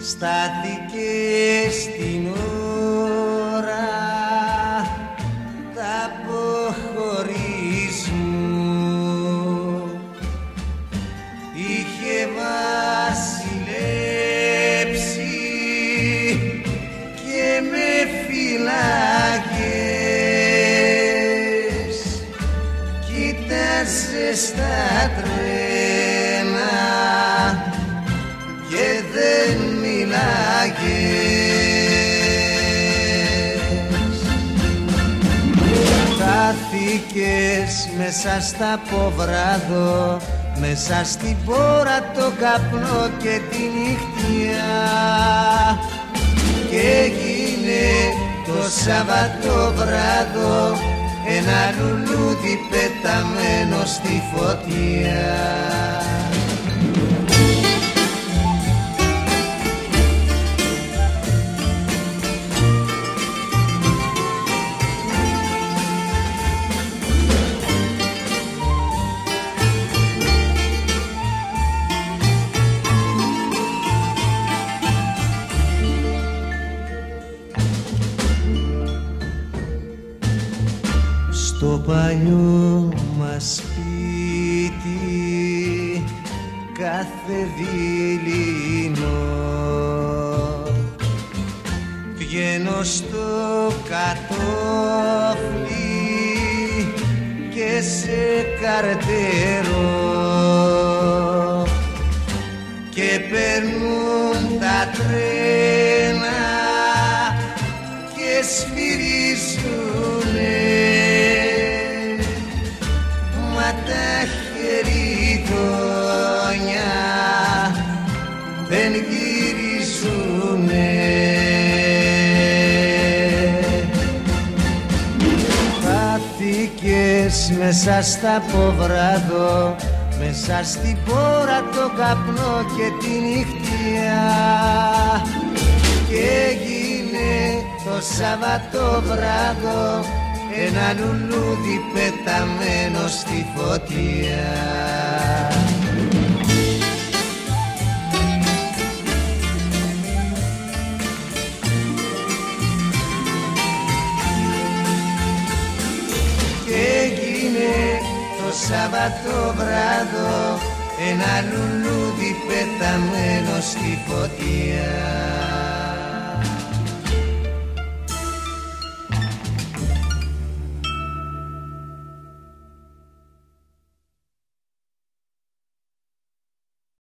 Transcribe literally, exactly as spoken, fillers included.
στάθηκε στην ώρα τα αποχωρισμού. Είχε βασιλέψει και με φυλάκες, κοίταζε στα τρένα και δεν μιλάγες. Χάθηκες μέσα στα ποβράδο, μέσα στην πόρα το καπνό και τη νυχτιά, και έγινε το Σαββατοβράδο ένα λουλούδι πεταμένο στη φωτιά. Στο παλιό μας σπίτι κάθε δειλινό βγαίνω στο κατόφλι και σε καρτερώ και περνούν τα τρένα και σφυρίζουνε, τα χεριδόνια δεν γυρίζουνε. Χάθηκες μέσα στα ποβράδο, μέσα στην πόρα το καπνό και τη νυχτιά, και έγινε το Σαββατοβράδο ένα λουλούδι πεταμένο στη φωτιά. Και έγινε το Σαββατοβράδο ένα λουλούδι πεταμένο στη φωτιά.